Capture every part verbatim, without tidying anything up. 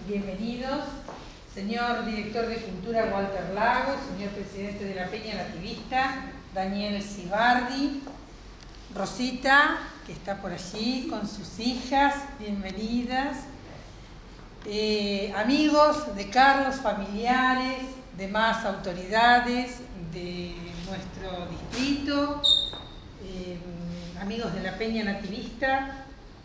bienvenidos. Señor Director de Cultura Walter Lagos, señor Presidente de la Peña Nativista Daniel Sibardi, Rosita, que está por allí con sus hijas, bienvenidas. Eh, amigos de Carlos, familiares, demás autoridades de nuestro distrito, eh, amigos de la Peña Nativista.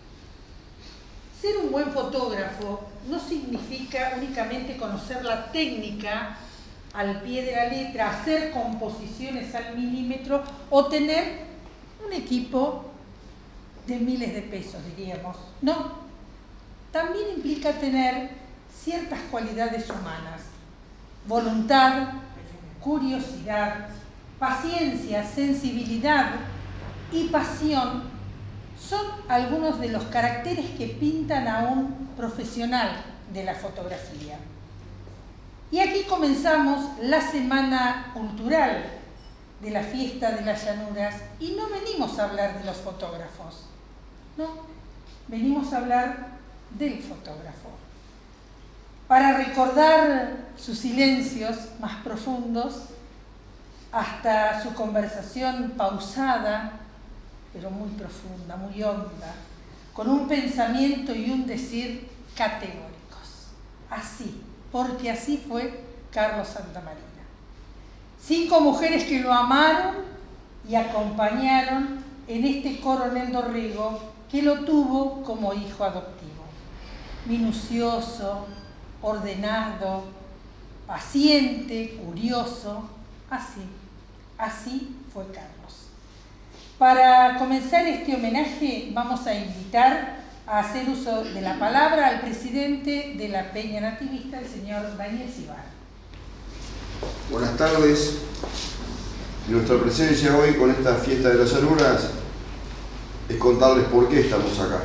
Ser un buen fotógrafo no significa únicamente conocer la técnica al pie de la letra, hacer composiciones al milímetro o tener un equipo de miles de pesos, diríamos. No, también implica tener ciertas cualidades humanas: voluntad, curiosidad, paciencia, sensibilidad y pasión. Son algunos de los caracteres que pintan a un profesional de la fotografía. Y aquí comenzamos la semana cultural de la Fiesta de las Llanuras y no venimos a hablar de los fotógrafos, no, venimos a hablar del fotógrafo. Para recordar sus silencios más profundos, hasta su conversación pausada, pero muy profunda, muy honda, con un pensamiento y un decir categóricos. Así, porque así fue Carlos Santamarina. Cinco mujeres que lo amaron y acompañaron en este coronel Dorrego, que lo tuvo como hijo adoptivo. Minucioso, ordenado, paciente, curioso, así, así fue Carlos. Para comenzar este homenaje vamos a invitar a hacer uso de la palabra al presidente de la Peña Nativista, el señor Daniel Sibardi. Buenas tardes. Nuestra presencia hoy con esta Fiesta de las Llanuras es contarles por qué estamos acá.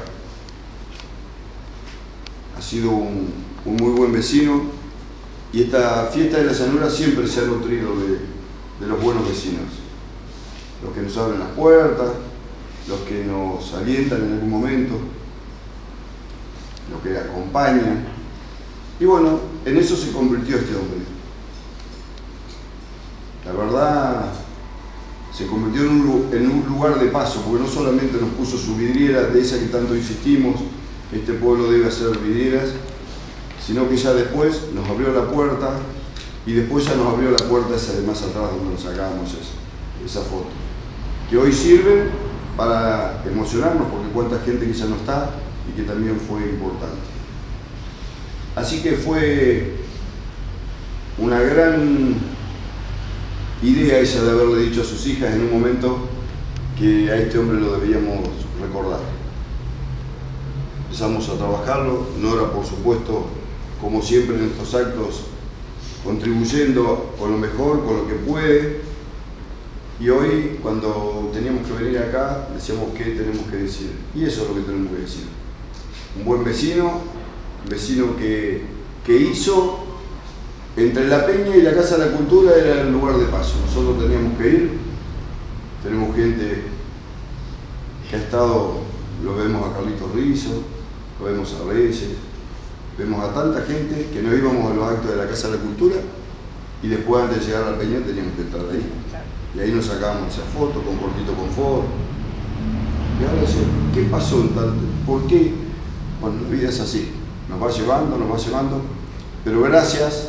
Ha sido un, un muy buen vecino y esta Fiesta de las Llanuras siempre se ha nutrido de, de los buenos vecinos. Los que nos abren las puertas, los que nos alientan en algún momento, los que acompañan. Y bueno, en eso se convirtió este hombre. La verdad, se convirtió en un, en un lugar de paso, porque no solamente nos puso su vidriera, de esa que tanto insistimos, que este pueblo debe hacer vidrieras, sino que ya después nos abrió la puerta y después ya nos abrió la puerta esa de más atrás donde nos sacábamos esa, esa foto, que hoy sirven para emocionarnos porque cuánta gente que ya no está y que también fue importante. Así que fue una gran idea esa de haberle dicho a sus hijas en un momento que a este hombre lo debíamos recordar. Empezamos a trabajarlo, Nora por supuesto, como siempre en estos actos, contribuyendo con lo mejor, con lo que puede. Y hoy, cuando teníamos que venir acá, decíamos qué tenemos que decir. Y eso es lo que tenemos que decir. Un buen vecino, un vecino que, que hizo, entre la Peña y la Casa de la Cultura era el lugar de paso. Nosotros teníamos que ir, tenemos gente que ha estado, lo vemos a Carlitos Rizzo, lo vemos a Reyes, vemos a tanta gente que no íbamos a los actos de la Casa de la Cultura y después antes de llegar a la Peña teníamos que estar ahí. Y ahí nos sacábamos esa foto con Cortito Confort. Y ahora sí, ¿qué pasó en tanto? ¿Por qué? Bueno, la vida es así, nos va llevando, nos va llevando, pero gracias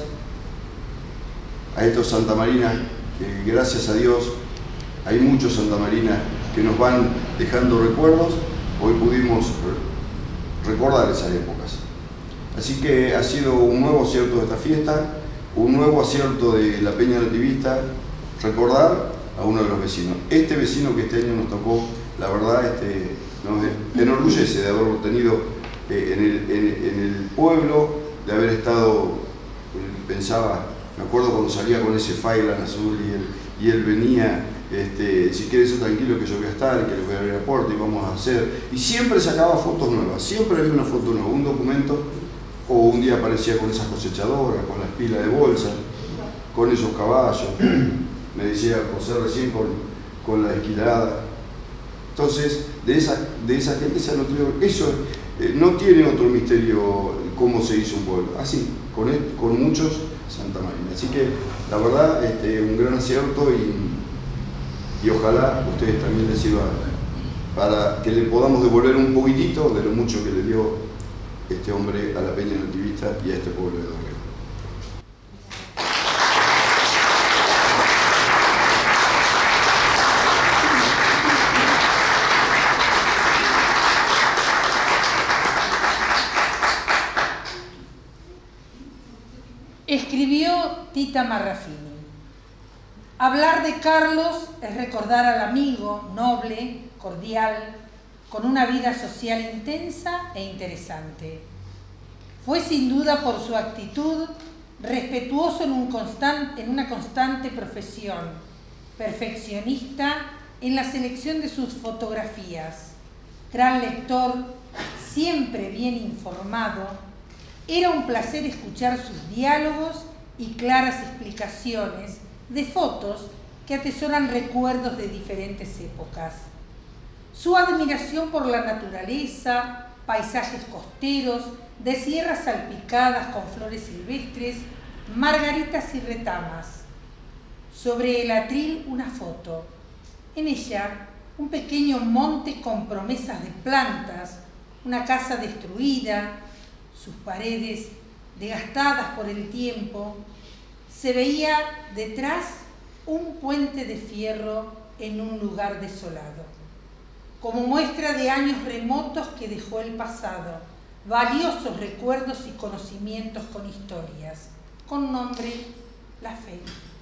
a estos Santamarinas, que gracias a Dios hay muchos Santamarinas que nos van dejando recuerdos, hoy pudimos recordar esas épocas. Así que ha sido un nuevo acierto de esta fiesta, un nuevo acierto de la Peña Nativista, recordar a uno de los vecinos. Este vecino que este año nos tocó, la verdad, este, nos enorgullece de haberlo tenido eh, en, el, en, en el pueblo, de haber estado, pensaba, me acuerdo cuando salía con ese Failan azul y él, y él venía, este, si quieres ser tranquilo que yo voy a estar, que les voy a abrir la puerta y vamos a hacer, y siempre sacaba fotos nuevas, siempre había una foto nueva, un documento, o un día aparecía con esas cosechadoras, con las pilas de bolsa, con esos caballos, me decía José recién con, con la esquilada. Entonces, de esa, de esa gente se ha nutrido. Eso eh, no tiene otro misterio cómo se hizo un pueblo. Así, con, él, con muchos Santa Marina. Así que la verdad, este, un gran acierto y, y ojalá ustedes también les sirva para que le podamos devolver un poquitito de lo mucho que le dio este hombre a la Peña Nativista y a este pueblo de Dorrego. Escribió Tita Marrafini: hablar de Carlos es recordar al amigo noble, cordial, con una vida social intensa e interesante. Fue sin duda por su actitud respetuoso en, un constant, en una constante profesión, perfeccionista en la selección de sus fotografías, gran lector, siempre bien informado. Era un placer escuchar sus diálogos y claras explicaciones de fotos que atesoran recuerdos de diferentes épocas. Su admiración por la naturaleza, paisajes costeros, de sierras salpicadas con flores silvestres, margaritas y retamas. Sobre el atril una foto. En ella un pequeño monte con promesas de plantas, una casa destruida, sus paredes desgastadas por el tiempo. Se veía detrás un puente de fierro en un lugar desolado, como muestra de años remotos que dejó el pasado, valiosos recuerdos y conocimientos con historias, con nombre La Fe.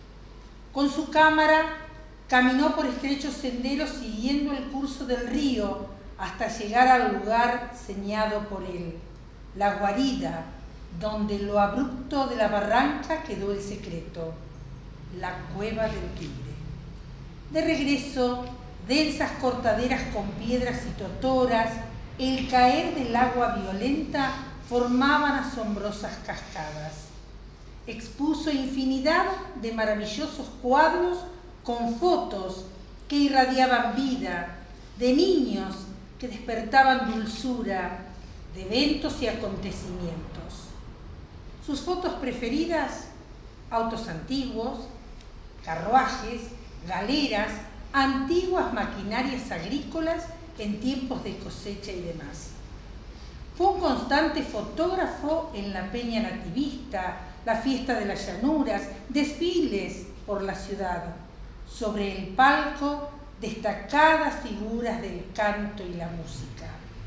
Con su cámara caminó por estrechos senderos siguiendo el curso del río hasta llegar al lugar señalado por él, la guarida, donde lo abrupto de la barranca quedó el secreto, la cueva del tigre. De regreso, densas cortaderas con piedras y totoras, el caer del agua violenta formaban asombrosas cascadas. Expuso infinidad de maravillosos cuadros con fotos que irradiaban vida, de niños que despertaban dulzura, de eventos y acontecimientos. Sus fotos preferidas: autos antiguos, carruajes, galeras, antiguas maquinarias agrícolas en tiempos de cosecha y demás. Fue un constante fotógrafo en la Peña Nativista, la fiesta de las llanuras, desfiles por la ciudad. Sobre el palco, destacadas figuras del canto y la música,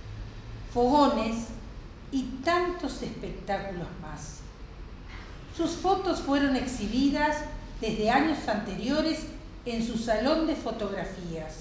fogones y tantos espectáculos más. Sus fotos fueron exhibidas desde años anteriores en su salón de fotografías.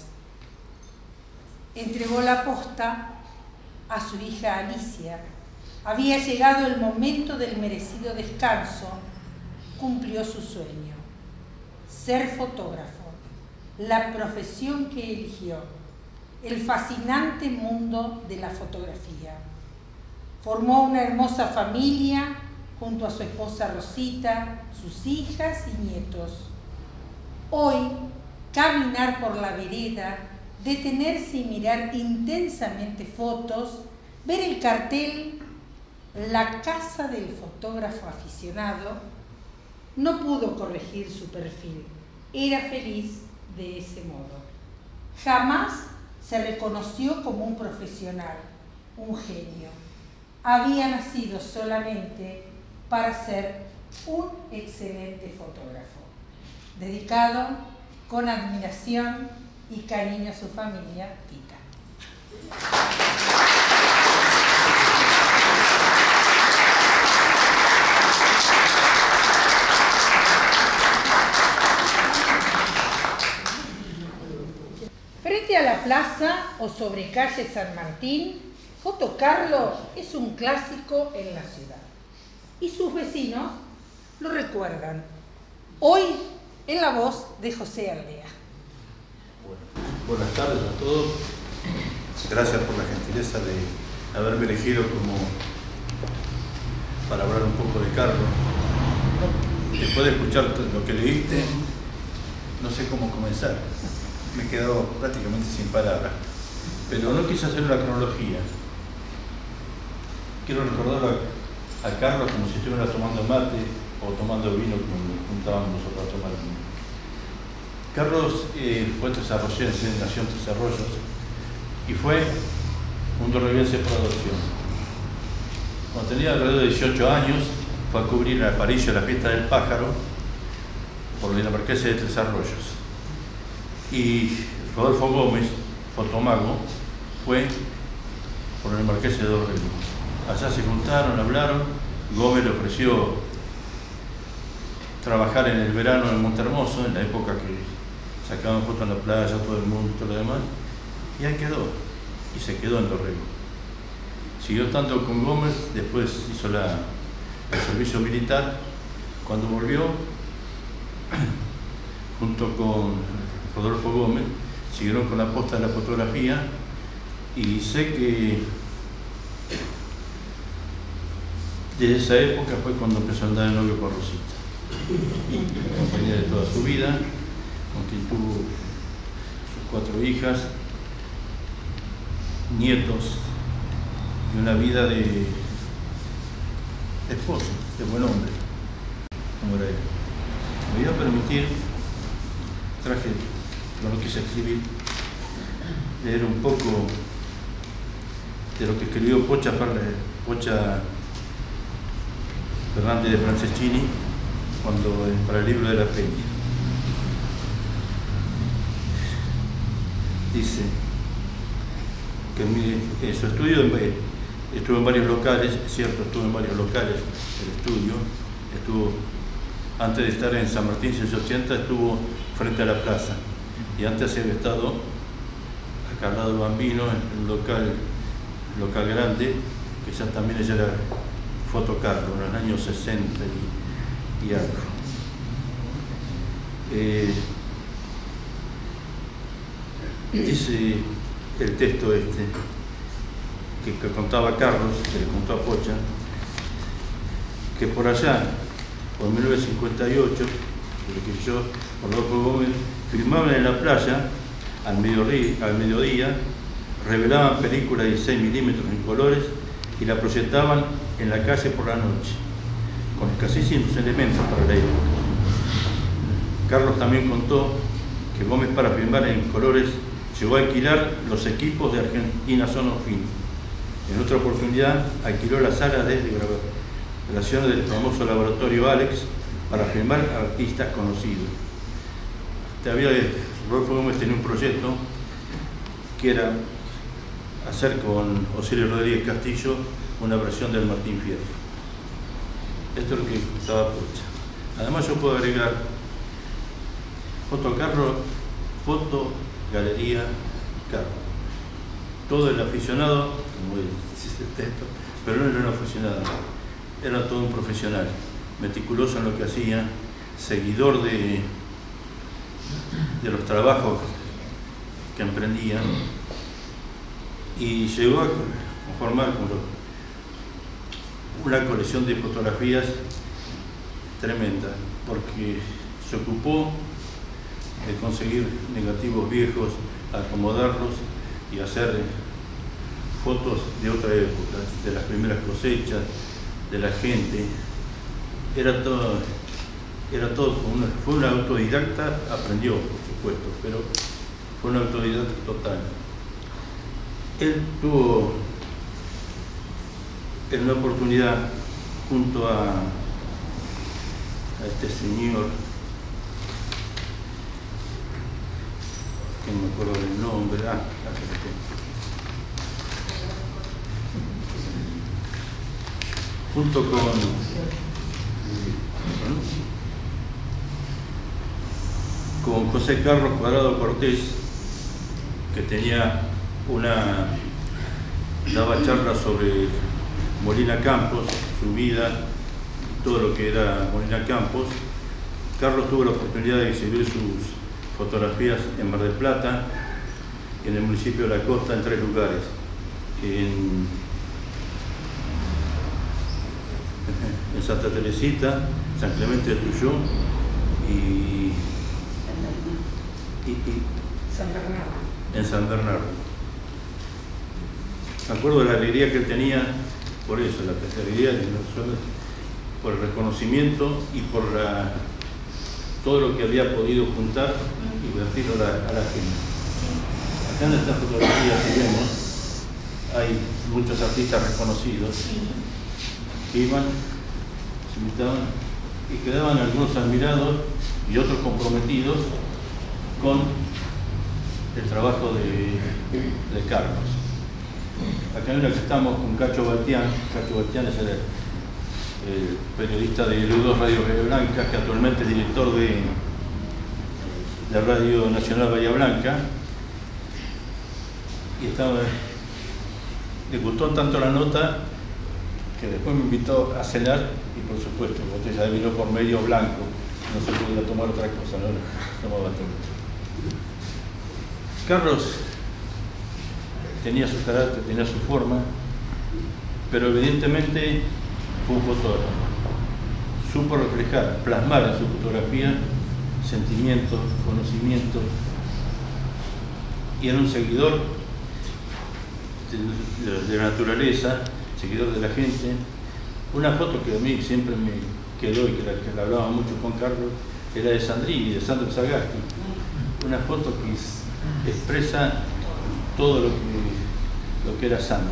Entregó la posta a su hija Alicia. Había llegado el momento del merecido descanso. Cumplió su sueño: ser fotógrafo, la profesión que eligió, el fascinante mundo de la fotografía. Formó una hermosa familia junto a su esposa Rosita, sus hijas y nietos. Hoy, caminar por la vereda, detenerse y mirar intensamente fotos, ver el cartel "La casa del fotógrafo aficionado", no pudo corregir su perfil. Era feliz de ese modo. Jamás se reconoció como un profesional, un genio. Había nacido solamente para ser un excelente fotógrafo. Dedicado con admiración y cariño a su familia, Tita. Frente a la plaza o sobre calle San Martín, Foto Carlo es un clásico en la ciudad. Y sus vecinos lo recuerdan. Hoy en la voz de José Aldea. Bueno, buenas tardes a todos. Gracias por la gentileza de haberme elegido como para hablar un poco de Carlos. Después de escuchar lo que leíste, no sé cómo comenzar. Me he quedado prácticamente sin palabras. Pero no quise hacer una cronología. Quiero recordar a Carlos como si estuviera tomando mate o tomando vino como nos juntábamos nosotros a tomar vino. Carlos eh, fue tresarroyense, nació en Tres Arroyos y fue un torreviense por adopción. Cuando tenía alrededor de dieciocho años, fue a cubrir a Aparicio la fiesta del pájaro por la Marquesa de Tres Arroyos. Y Rodolfo Gómez, fotomago, fue por el Marqués de Dorrego. Allá se juntaron, hablaron. Gómez le ofreció trabajar en el verano en Montehermoso, en la época que sacaban fotos en la playa, todo el mundo y todo lo demás. Y ahí quedó. Y se quedó en Dorrego. Siguió tanto con Gómez, después hizo la, el servicio militar. Cuando volvió, junto con Rodolfo Gómez, siguieron con la posta de la fotografía y sé que desde esa época fue cuando empezó a andar de novio con Rosita, compañía de toda su vida, con quien tuvo sus cuatro hijas, nietos y una vida de, de esposo, de buen hombre, como era él. Me voy a permitir, traje, no lo quise escribir, leer un poco de lo que escribió Pocha, Pocha Fernández de Franceschini cuando, para el libro de la Peña. Dice que en, mi, en su estudio estuvo en varios locales, es cierto, estuvo en varios locales el estudio, estuvo antes de estar en San Martín ciento ochenta, estuvo frente a la plaza, y antes había estado acá al lado de Bambino, en un local, local grande, que ya también ella era fotocarro, en los años sesenta y, y algo. Eh, dice el texto este, que, que contaba Carlos, que le contó a Pocha, que por allá, por mil novecientos cincuenta y ocho, que yo, por Rodolfo Gómez, filmaban en la playa al mediodía, al mediodía, revelaban películas de dieciséis milímetros en colores y la proyectaban en la calle por la noche, con escasísimos elementos para la época. Carlos también contó que Gómez, para filmar en colores, llegó a alquilar los equipos de Argentina Sonofilm. En otra oportunidad alquiló la sala de grabaciones del famoso laboratorio Alex para filmar artistas conocidos. Todavía Rodolfo Gómez tenía un proyecto que era hacer con Osiris Rodríguez Castillo una versión del Martín Fierro. Esto es lo que estaba Pocha. Además yo puedo agregar foto Carlos, foto, galería, Carlos. Todo el aficionado, como dice el texto, pero no era un aficionado, era todo un profesional, meticuloso en lo que hacía, seguidor de, de los trabajos que emprendía, y llegó a formar una colección de fotografías tremenda, porque se ocupó de conseguir negativos viejos, acomodarlos y hacer fotos de otra época, de las primeras cosechas, de la gente. Era todo, era todo una, fue un autodidacta, aprendió por supuesto, pero fue un autodidacta total. Él tuvo en una oportunidad junto a, a este señor, que no me acuerdo del nombre, ah, junto con, con José Carlos Cuadrado Cortés, que tenía una, daba charlas sobre Molina Campos, su vida, todo lo que era Molina Campos. Carlos tuvo la oportunidad de exhibir sus fotografías en Mar del Plata, en el municipio de La Costa, en tres lugares, en, en Santa Teresita, San Clemente de Tuyó y, y, y San Bernardo. en San Bernardo. Me acuerdo de la alegría que él tenía por eso, la tercera y por el reconocimiento y por la, todo lo que había podido juntar y vertirlo a la, a la gente. Acá en esta fotografía que vemos hay muchos artistas reconocidos que iban, se invitaban y quedaban algunos admirados y otros comprometidos con el trabajo de, de Carlos. Acá en la que estamos con Cacho Baltián. Cacho Baltián es el, el periodista de L U dos Radio Bahía Blanca, que actualmente es director de, de Radio Nacional Bahía Blanca. Y estaba, le gustó tanto la nota que después me invitó a cenar y, por supuesto, botella de vino por medio blanco. No se podía tomar otra cosa, no tomaba todo. Carlos tenía su carácter, tenía su forma, pero evidentemente fue un fotógrafo. Supo reflejar, plasmar en su fotografía sentimientos, conocimientos, y era un seguidor de, de la naturaleza, seguidor de la gente. Una foto que a mí siempre me quedó y que la, que la hablaba mucho con Carlos era de Sandrini, de Sandro Sagasti. Una foto que expresa todo lo que, lo que era Sandro.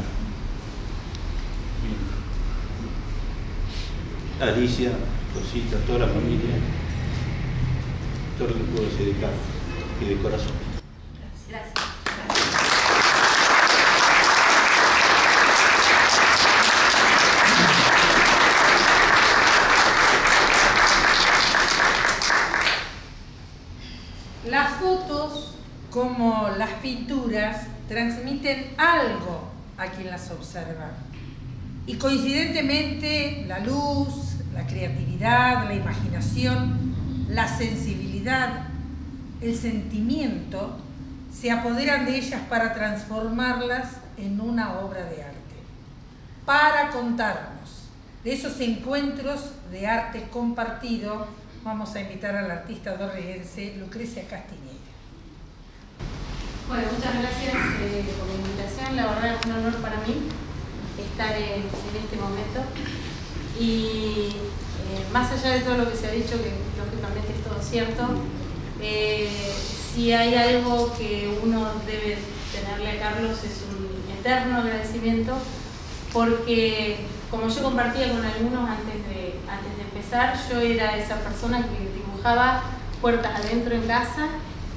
Alicia, Rosita, toda la familia, todo lo que puedo decir de Carlos y de corazón. Gracias. Las fotos, como las pinturas, transmiten algo a quien las observa. Y coincidentemente, la luz, la creatividad, la imaginación, la sensibilidad, el sentimiento, se apoderan de ellas para transformarlas en una obra de arte. Para contarnos de esos encuentros de arte compartido, vamos a invitar a la artista dorriguense Lucrecia Castiñeira. Bueno, muchas gracias eh, por la invitación. La verdad es un honor para mí estar en, en este momento. Y eh, más allá de todo lo que se ha dicho, que lógicamente es todo cierto, eh, si hay algo que uno debe tenerle a Carlos es un eterno agradecimiento, porque como yo compartía con algunos antes de, antes de empezar, yo era esa persona que dibujaba puertas adentro en casa,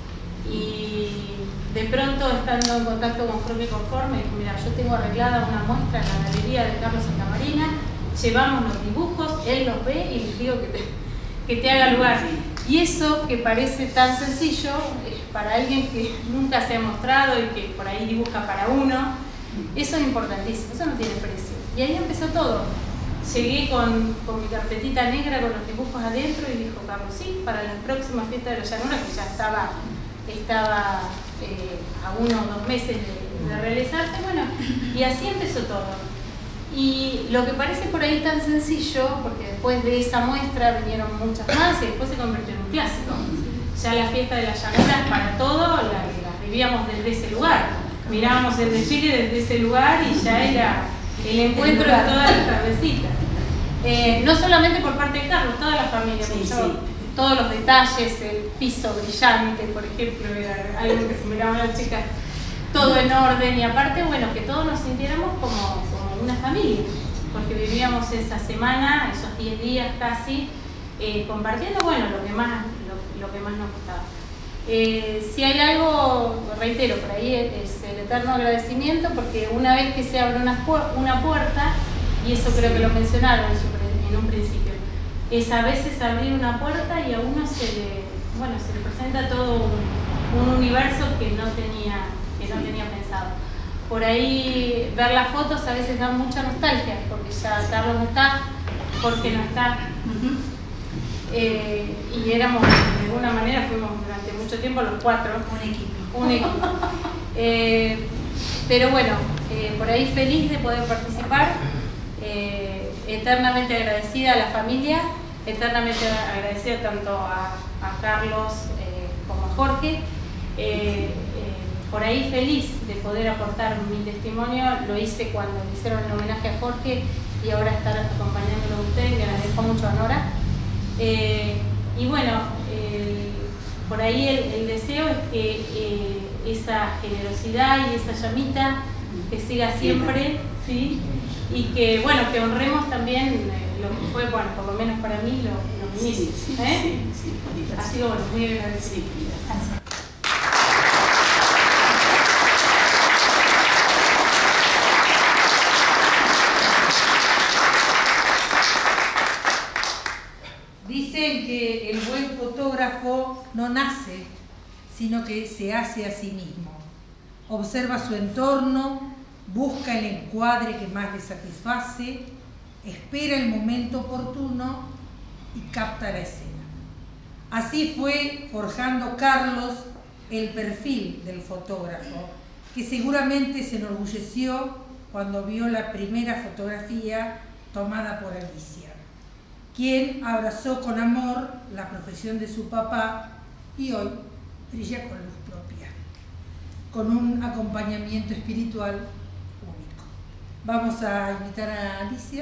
y de pronto, estando en contacto con Jorge Conforme, dijo: mira, yo tengo arreglada una muestra en la galería de Carlos Santamarina, llevamos los dibujos, él los ve y les digo que te, que te haga lugar. Y eso que parece tan sencillo, eh, para alguien que nunca se ha mostrado y que por ahí dibuja para uno, eso es importantísimo, eso no tiene precio. Y ahí empezó todo. Llegué con, con mi carpetita negra con los dibujos adentro y dijo Carlos: sí, para la próxima fiesta de la llanura, que ya estaba, estaba eh, a uno o dos meses de, de realizarse, bueno, y así empezó todo. Y lo que parece por ahí tan sencillo, porque después de esa muestra vinieron muchas más y después se convirtió en un clásico. Ya la fiesta de las llanuras para todo la, la vivíamos desde ese lugar. Mirábamos el desfile desde ese lugar y ya era el encuentro de todas las tardecitas. Eh, no solamente por parte de Carlos, toda la familia, sí, sí. Todos los detalles, el piso brillante, por ejemplo, era algo que se miraban las chicas, todo en orden, y aparte, bueno, que todos nos sintiéramos como, como una familia, porque vivíamos esa semana, esos diez días casi, eh, compartiendo, bueno, lo que más, lo, lo que más nos gustaba. Eh, si hay algo, reitero, por ahí es el eterno agradecimiento, porque una vez que se abre una, una puerta, y eso creo que lo mencionaron en, su, en un principio, es a veces abrir una puerta y a uno se le, bueno, se le presenta todo un, un universo que no tenía, que no tenía pensado. Por ahí ver las fotos a veces da mucha nostalgia, porque ya Carlos no está, Jorge no está. Eh, y éramos, de alguna manera, fuimos durante mucho tiempo los cuatro, un equipo. Un equipo. Eh, pero bueno, eh, por ahí feliz de poder participar, eh, eternamente agradecida a la familia, eternamente agradecida tanto a, a Carlos eh, como a Jorge. Eh, eh, por ahí feliz de poder aportar mi testimonio. Lo hice cuando le hicieron el homenaje a Jorge y ahora estar acompañándolo a ustedes, que agradezco mucho a Nora. Eh, y bueno, eh, por ahí el, el deseo es que eh, esa generosidad y esa llamita que siga siempre, ¿sí? Y que bueno, que honremos también eh, lo que fue, bueno, por lo menos para mí, lo, lo mismo. Sí, sí, ¿eh? sí, sí, sí, ha sido bueno, muy agradecido. Sí, gracias. Dicen que el buen fotógrafo no nace, sino que se hace a sí mismo. Observa su entorno, busca el encuadre que más le satisface, espera el momento oportuno y capta la escena. Así fue forjando Carlos el perfil del fotógrafo, que seguramente se enorgulleció cuando vio la primera fotografía tomada por Alicia, quien abrazó con amor la profesión de su papá y hoy brilla con luz propia, con un acompañamiento espiritual único. Vamos a invitar a Alicia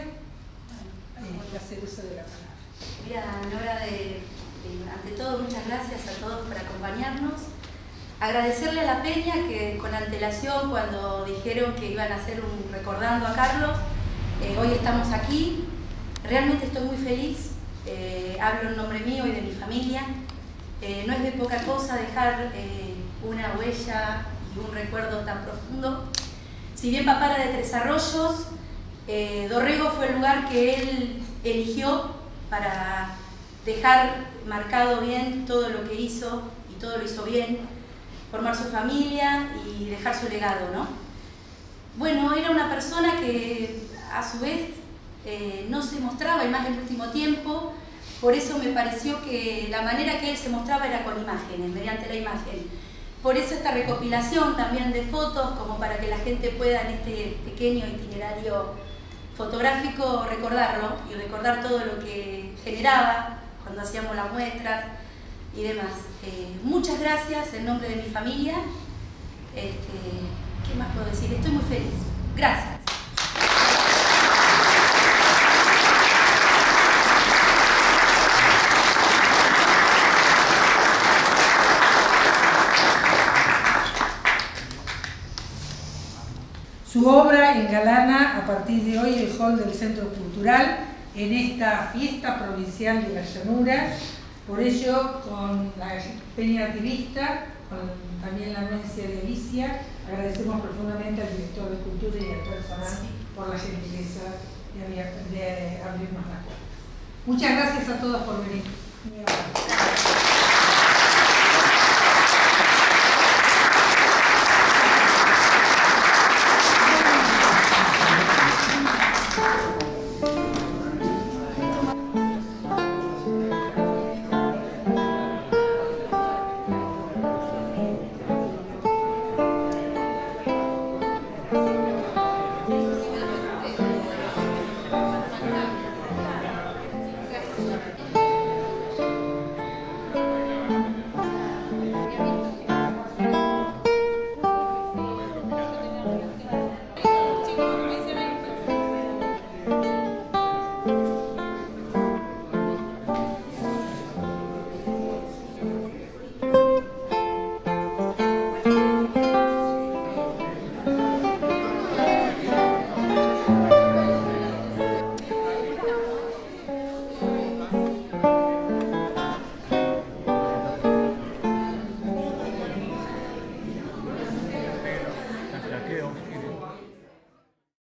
a hacer uso de la palabra. Mira, Nora, de, de, ante todo, muchas gracias a todos por acompañarnos. Agradecerle a la Peña que con antelación, cuando dijeron que iban a hacer un recordando a Carlos, eh, hoy estamos aquí. Realmente estoy muy feliz, eh, hablo en nombre mío y de mi familia. Eh, no es de poca cosa dejar eh, una huella y un recuerdo tan profundo. Si bien papá era de Tres Arroyos, eh, Dorrego fue el lugar que él eligió para dejar marcado bien todo lo que hizo, y todo lo hizo bien, formar su familia y dejar su legado, ¿no? Bueno, era una persona que a su vez Eh, no se mostraba, y más en el último tiempo, por eso me pareció que la manera que él se mostraba era con imágenes, mediante la imagen. Por eso esta recopilación también de fotos, como para que la gente pueda en este pequeño itinerario fotográfico recordarlo, y recordar todo lo que generaba cuando hacíamos las muestras y demás. Eh, muchas gracias en nombre de mi familia. Este, ¿qué más puedo decir? Estoy muy feliz. Gracias. Su obra engalana a partir de hoy el hall del Centro Cultural en esta fiesta provincial de las Llanuras. Por ello, con la Peña Activista, con también la anuencia de Alicia, agradecemos profundamente al director de Cultura y al personal por la gentileza de, de abrirnos las puertas. Muchas gracias a todos por venir. Muy amable. Gracias.